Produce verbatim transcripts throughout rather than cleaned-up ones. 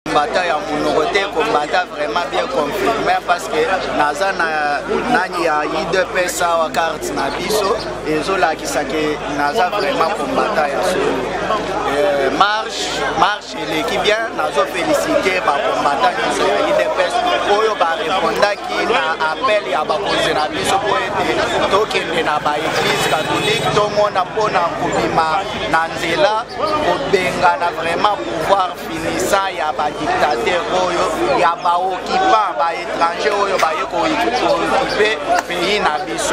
Combattant ya monoroté, combattant vraiment bien confirmé parce que naza na nani ya I D P S wa carte na biso ezola kisake naza vraiment combattant ya solo. Euh, marche marche l'équipe bien nazo féliciter ba combattant ya I D P S oyo ba répondaki na appel ya ba cause na biso po ete tokende na ba église catholique to mona pona kobima na nzela kobenga na vraiment pouvoir finissant ya ba dictateur oyo ya ba occupant ba étranger oyo ba yeko occuper pays na biso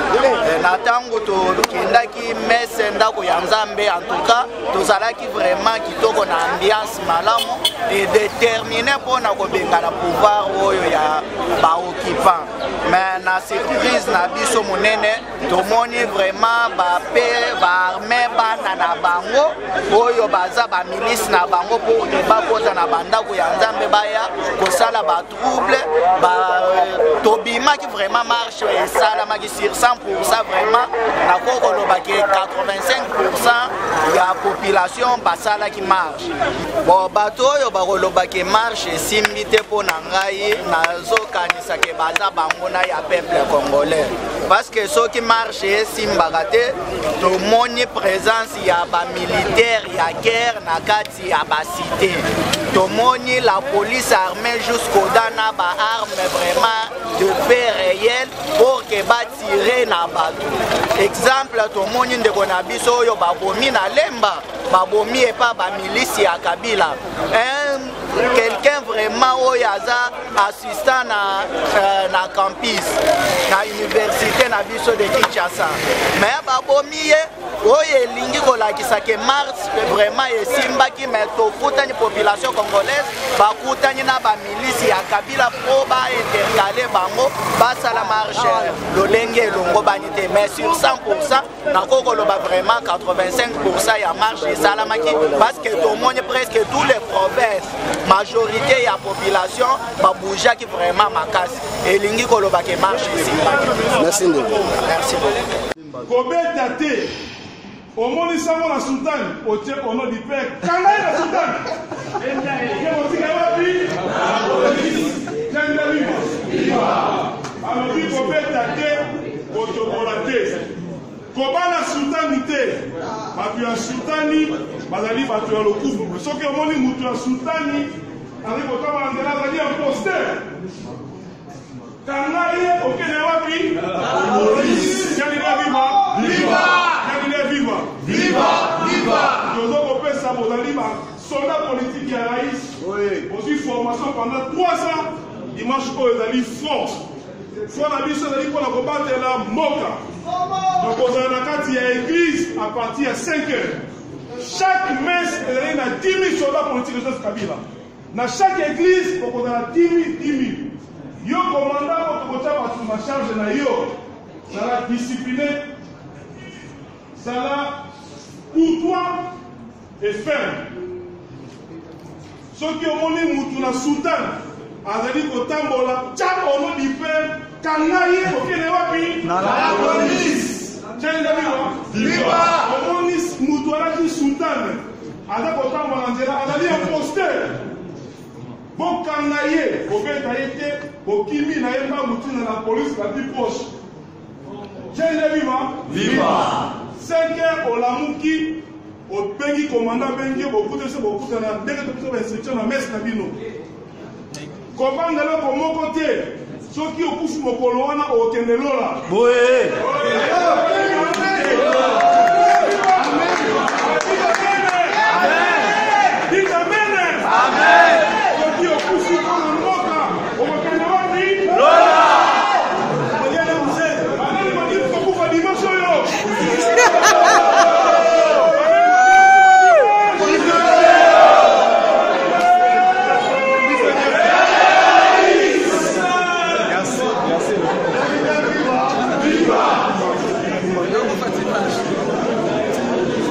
na tango to kendaki messe ndako ya Nzambe en tout cas tozalaki vraiment kitoko na ambiance malamu et déterminé pona kobenga na pouvoir oyo ya ba occupant mais na surprise na biso monene tomoni vraiment ba pe ba armée bana na bango oyo baza ba milice na bango pour ne pas kota na bandako ya Nzambe baya kosala ba trouble ba tobima ki vraiment marche et sala maki sur cent pour cent vraiment na koko lobaki quatre-vingt-cinq pour cent ya population basala ki marche bon bato oyo ba lobaki marche simbite pona ngai nazo kanisa ke baza bango na ya peuple congolais parce que ceux qui marchent simbagate tomoni présence ya ba militaire ya guerre na kati ya ba cité tomoni la police armée jusqu'au dana ba arme vraiment de paix réel pour que ba tirer na bato exemple tomoni ndeko na biso oyo babomi na lemba babomi et pas ba milice ya Kabila un quelqu'un vraiment oyaza assistant na euh, na campus na université na biso de Kinshasa mais babomi oye lingi kolakisa ke mars vraiment esimbaki mais tokutani population congolaise bakutani na ba milice ya Kabila po ba intercaler bango basala marche lolenge longo banité mais sur cent pour cent na kokoloba vraiment quatre-vingt-cinq pour cent ya marche esalamaki parce que tomoni presque tous les provinces majorité ya population ba bougaki vraiment makasi elingi koloba ke marche esimbaki. Merci beaucoup. Merci beaucoup. Kobeta te au monde sango la sultane au tien au nom du père kanga la sultane et on dit que oui j'aime viva viva alors dit kobeta te au tobolate kobana sultane te batu ya sultani bazali batu ya lokumu soki omoni mutu ya sultani ali kotama ndela bazali imposteur kanga ye okene wapi Janine viva viva Janine viva viva viva Jozo Kopesa bozali ba soldat politique ya Raïs oui aussi formation pendant trois ans dimanche ko ezali force soit na biso ezali pour la combattre la moka donc ozali na kati ya église à partir de cinq heures chaque messe ezali na dix mille soldats politiques de Kabila na chaque église pour kozala dix mille dix mille yo commandant otokotia bato na charge na yo sala discipliné sala courtois et ferme soki omoni mutu na sultan azali kotambola tchak ono di père kanga ye okene wapi na la police tchenga viva viva omoni mutu alaki sultan aza kotambola nzela azali imposteur bokanga ye kobeta ye te bokimi na ye mba mutu na la police la plus proche tchenga viva viva cinq heures olamuki obengi commandant bengi bokuta se bokuta na ndenge to ba instruction na messe na bino kobanga loko moko te soki okufu mokolo wana okende lola boye amen soki okufu mokolo moka okende wapi lola oyele mzee anani madi kokufa dimanche yo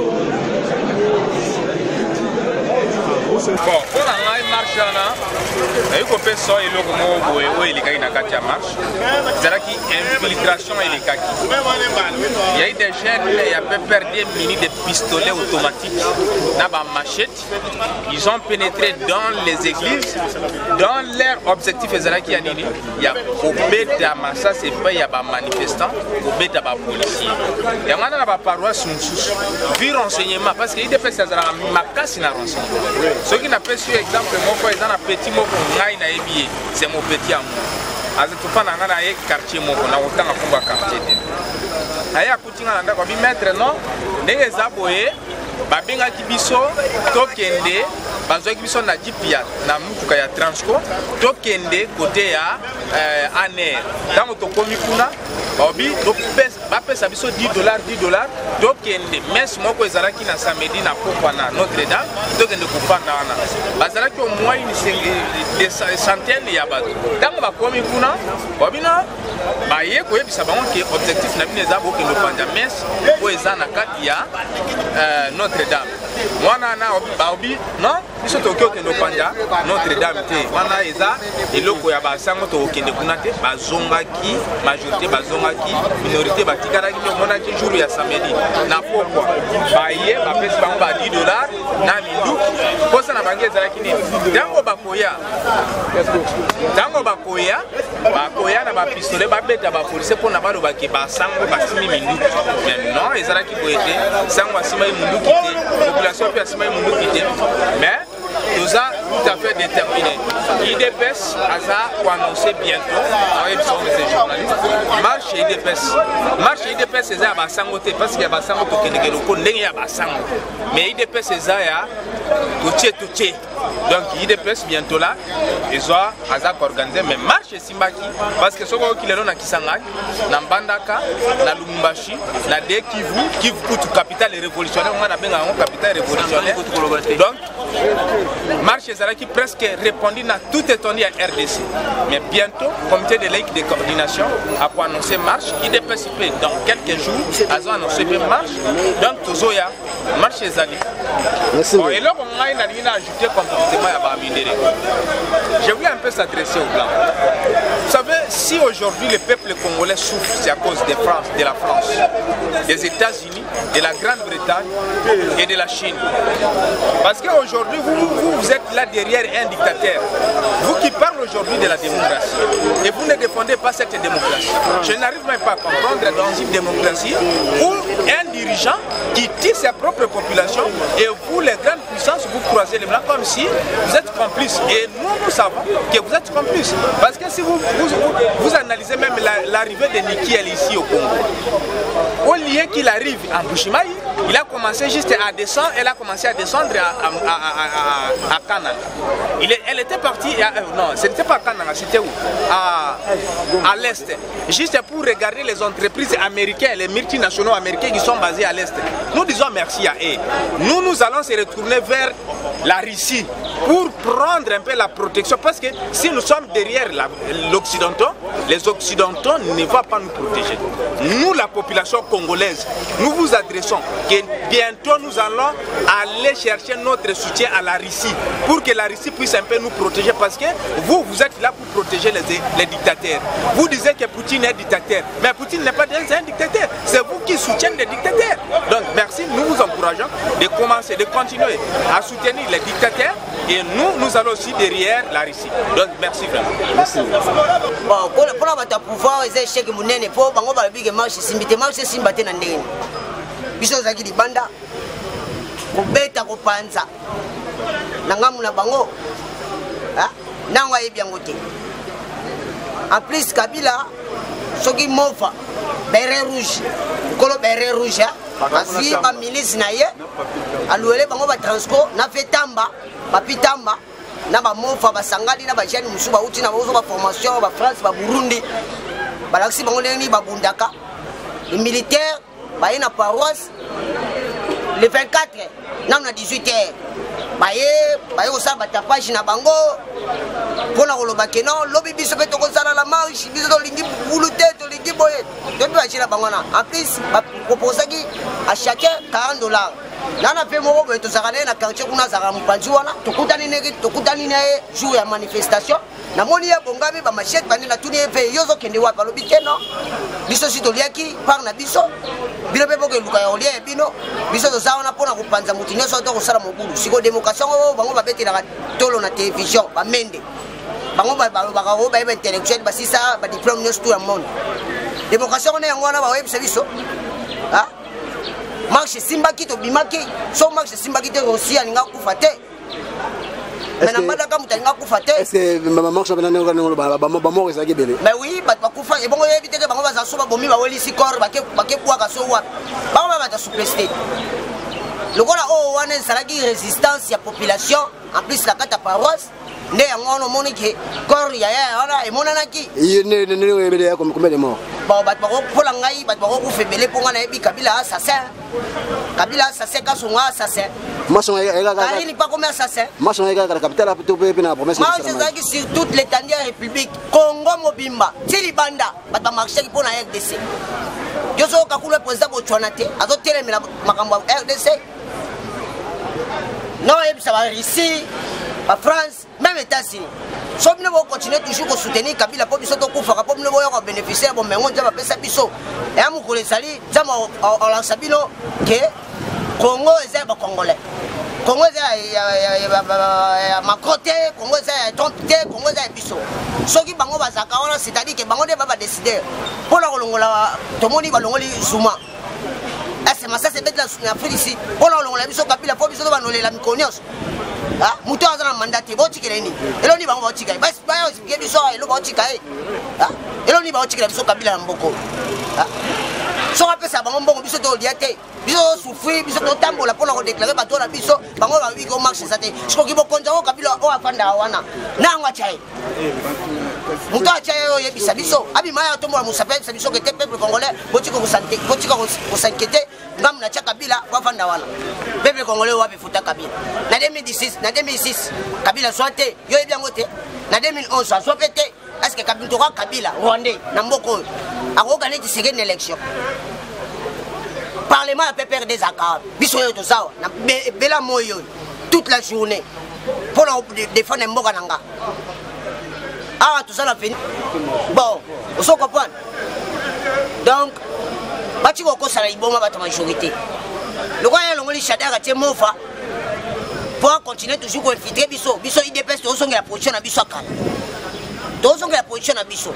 Bon, pour la marche, Et il faut faire ça et le mot où il est na katia marche. C'est-à-dire qu'il y a une infiltration et les kaki. Il y a eu des jeunes, il y a peu perdre des mini de pistolets automatiques, na ba machette. Ils ont pénétré dans les églises, dans leur objectif c'est-à-dire qu'il y a nini, il y a obéta massa c'est pas il y a ba manifestants, obéta ba policiers. Il y a maintenant ba paroisse sous vu renseignement parce qu'il y a des personnes qui ont makasi na renseignement. Ceux qui n'a pas su exemple mon frère dans un petit mot pour ngai na ebié, c'est mon petit amour. Azatufa na ngana ye quartier moko na otanga kumba quartier de aya kutinga na ndako bi maître non ndenge zaboye babinga kibiso tokende bazwa kibiso na jipia na mutuka ya Transco tokende côté ya euh, aner tango tokomi kuna obi to bapesa biso dix dollars dix dollars tokende mes moko ezalaki na samedi na pokwa na Notre Dame tokende kufanda wana bazalaki au moins une des centaines ya bato tango bakomi kuna obina baye koyebisa bango ke objectif na bino eza bokende panja mes po eza na kati ya euh, Notre Dame wana na obi non biso tokende panja Notre Dame te wana eza eloko ya basango tokende kuna te bazongaki majorité bazongaki minorité batikaraki monaki jour ya samedi na pokwa baye bapesi bango ba dix dollars na minduki posa na bangi ezalaki nini tango bakoya tango bakoya bakoya na bapistolet babeta bapolisi mpona balobaki basango basimi minduki mais non ezalaki boye te sango asimai minduki te population mpe asimai minduki te mais nous a tout à fait déterminé. I D P S a annoncé bientôt, avec ces journalistes, marche I D P S. Marche I D P S c'est à Bassangote parce qu'il y a Bassangote qui est le n'est pas Bassango. Mais I D P S c'est à Touché Touché. Donc I D P S bientôt là, ils ont organisé, mais marche Simbaki parce que ce qui est là na Kisangani, na Mbandaka, na Lumumbashi, na De Kivu, Kivu Kutu capitale révolutionnaire, on a bien un capitale révolutionnaire. Donc marche Zalaki presque répondu à tout étonné à R D C. Mais bientôt, le comité de laïcs de coordination a annoncé marche. I D P S dans quelques jours, ils ont annoncé une marche. Donc, Tozoya, marche Zali. Bon, et là, on a ajouté complètement à Bamindere. Je voulais un peu s'adresser aux Blancs. Vous savez, si aujourd'hui le peuple congolais souffre, c'est à cause de, France, de la France, des États-Unis, de la Grande-Bretagne et de la Chine. Parce qu'aujourd'hui, vous, vous, vous êtes là derrière un dictateur. Vous qui parlez aujourd'hui de la démocratie, et vous ne défendez pas cette démocratie. Je n'arrive même pas à comprendre dans une démocratie où un dirigeant qui tire sa propre population et vous, les grandes puissances, vous croisez les blancs comme si vous êtes complices. Et nous, nous savons que vous êtes complices. Parce que si vous, vous, vous analysez même l'arrivée de Nikiel ici au Congo, au lieu qu'il arrive en Bushimai, il a commencé juste à descendre, elle a commencé à descendre à, à, à, à, à Kananga. Il est, elle était partie, à, non, ce n'était pas à Kananga, c'était où? À, à l'Est. Juste pour regarder les entreprises américaines, les multinationaux américains qui sont basés à l'Est. Nous disons merci à eux. Nous, nous allons se retourner vers la Russie pour prendre un peu la protection. Parce que si nous sommes derrière l'Occidentaux, les Occidentaux ne vont pas nous protéger. Nous, la population congolaise, nous vous adressons que bientôt nous allons aller chercher notre soutien à la Russie pour que la Russie puisse un peu nous protéger parce que vous, vous êtes là pour protéger les, les dictateurs. Vous disiez que Poutine est dictateur, mais Poutine n'est pas un dictateur, c'est vous qui soutiennent les dictateurs. Donc merci, nous vous encourageons de commencer, de continuer à soutenir les dictateurs et nous, nous allons aussi derrière la Russie. Donc merci vraiment. Merci. Bon, pour le pouvoir, ils ont échec monnaie pour que marche simbité marche simbaté na ndenge. Biso zaki di banda kobeta kopanza nangamu na bango ah nangwa yebi yango te. En plus Kabila soki mofa beret rouge kolo beret rouge asi ba milice na ye aluele bango ba Transco na fetamba ba pitamba na ba mofa ba sangali na ba jeune musuba uti na ba formation ba France ba Burundi balaksi bango ndeni ba bundaka les militaires bah, il y a une paroisse le vingt-quatre, là on a dix-huit heures. baye baye kosala batapage na bango mpona koloba ke non lobi biso mpe tokosala la marche biso tolingi bulu te tolingi boye to mpe batie na bango wana en plus baproposaki à chacun quarante dollars nana mpe moko boye tozalaka na ye na quartier kuna azalaka mopanzi wana tokutani na ye jour ya manifestation namoni ye bongami bamachete bandi natuni ye mpe yo ozokende wapi alobi te non biso si toliaki par na biso bino mpe bokeluka ya kolia ya bino biso toza wana mpona kopanza motu nyonso to kosala mobulu siko démocration oyo bango babetelaka tolo na télévision bamende bango balobaka oyo bayeba intellectuel basisa badiplôme nyonso tout ya monde démocration wana yango wana baoyebisa biso marche esimbaki tobimaki so marche esimbaki te rosi alinga kufa te mais na mbadaka moto alinga kufa te est-ce que marche bamoko ezalaki ebele mais oui bato bakufa ebongo oyebi teke bango bazala so babomi bawelisi corps bakebwaka so wapi bango ba bato supeste lokola oyo wana ezalaki résistance ya population en plus na kati ya paroisse nde yango wana omoni ke corps ya yaya wana emonanaki oyebele ya combien de mort bon bato bakopola ngai bato bakokufa ebele mpo nga nayebi kabila assassin kabila assassin kasonga assassin karini pas comme assassin marche na la capitale to pe na promesse marche ezalaki sur toute l'étendue ya république congo mobimba ti libanda bato bamarchaki mpo na R D C yoso okakulu président botshwana te azotelemela makambo ya R D C non oyebisa barussie bafrance même états-unis so bino bokontinue toujours kosoutenir kabila mpo biso tokufaka mpo bino boyoka bénéficiaire bomengo nzambe apesa biso eya mokolo ezali nzambe olakisa bino ke congo eza ya bacongolais congo eza ya macron te congo eza ya trump te congo eza ya biso soki bango bazalaka wana c'est-à-dire ke bango nde ba badécideur mpona kolongola tomoni balongoli zuma ese masasi ebeti na afrique ici mpona kolongola biso kabila mpo biso to banolela mikolo nyonso moto aza na manda te baotikela nini eloni bango baotika ye bayoexplike biso elo baotika ye eloni baotikela biso kabila na mboko soki apesa bango mbongo biso tolia te biso tosufri biso totambola mpona kodeklare bato na biso bango babiki omarche eza te sikoki bokonza oyo kabila oyo afandaka wana nango atya ye moto atya ye oyebisa biso abima ye atombola mosape ayebisa biso kete peuple congolais botika kosankete ngamu natya kabila po afanda wana peuple congolais oyo ape futa kabila na deux mille six kabila azwa te yo oyebi yango te na deux mille onze azwa mpe te est-ce que kabila toka kabila rwandais na mboka oyo akoyoka neti sekeni élection parlement ya P P R D ezaka biso oyo tozawa na bela moyo toute la journée mpona défendre mboka na nga awa tozala fini bon oso comprendre donc bati kokosala liboma bato majorité lokola elongoli shadaka tie mofa po acontinue toujours koinfiltre biso biso I D P S tozosongela position na biso akala tozosongela position na biso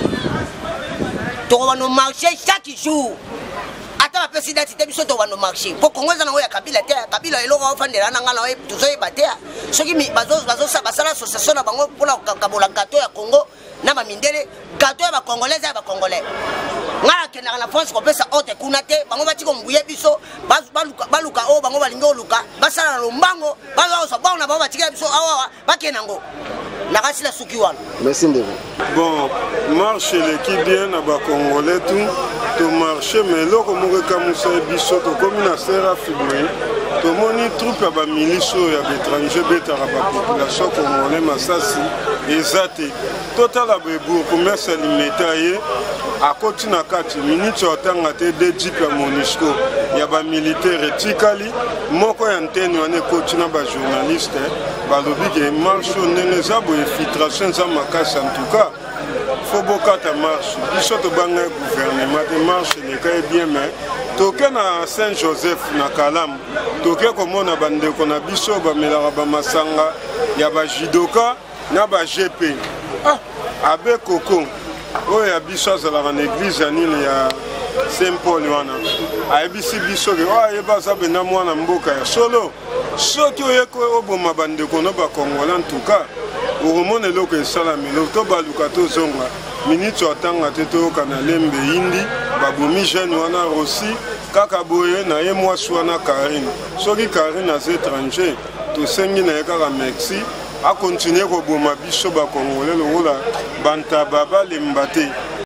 tokobano marché chaque jour ata bapesi dati te biso tokobano marché po kongo eza nango ya kabila te kabila eloko ofandela na nga na tozoyeba te soki basala association na bango mpona kokabola gato ya congo na bamindele gato ya bacongolais ya bacongolais ngai akendaka na france kopesa ote kuna te bango bati kombuye biso baluka oyo bango balingi oluka basala na lombango bazozwa bango na bango batikela biso awawa bakende yango nakasila suki wana merci ndeko bon marche eleki bien na bacongolais tout to marche mais eloko moko ekamusa biso tokomi na sera fiboye tomoni troupe ya bamilice oyo ya baétranger betaka bapopulation congolais masasi eza te totala bourgmestre alimeta ye akoti na kati miniti otanga te de jip ya monusco ya bamilitaire etikali moko ya ntene wana ekoti na bajournaliste balobi ke marche ndenge eza boye filtration eza makasi en tout cas fo bokata marche biso tobanga gouvernement te marche eleka ye bien mais toke na saint joseph na kalamu toke komona bandeko na biso bamelaka bamasanga ya bajidoka na ba-G P abe koko oyo ya biso azalaka na église ya nini ya saint paul wana ayebisi biso ke oyo ayeba aza bena mwana mboka ya solo soki oyeko oboma bandeko no bakongola ntuka okomona eloko esalami eloko to baluka tozonga miniti atanga te toyoka na lembe yindi babomi jeune wana rosi kaka boye na ye mwasi wana karine soki karine aza étranger tosengi na ye kaka merci akontinue koboma biso bakongole lokola bantaba balemba te